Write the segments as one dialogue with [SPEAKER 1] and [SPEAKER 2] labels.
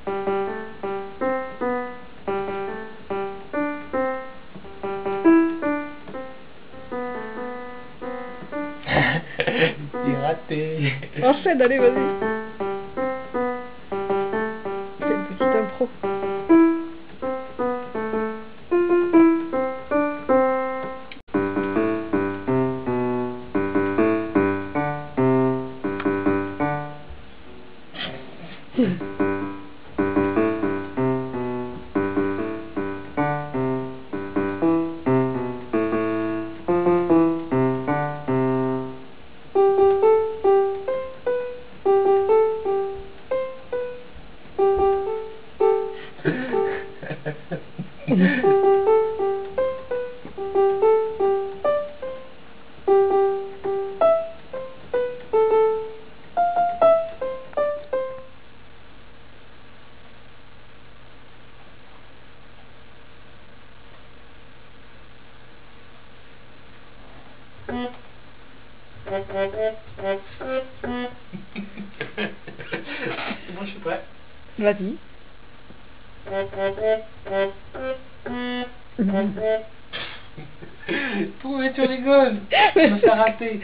[SPEAKER 1] C'est raté.
[SPEAKER 2] Enchaîne, allez, vas-y. Fais une petite impro.
[SPEAKER 1] Moi je suis prêt.
[SPEAKER 2] Vas-y.
[SPEAKER 1] Pourquoi tu rigoles? Tu me fais rater.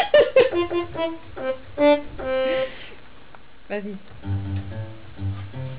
[SPEAKER 2] Vas-y.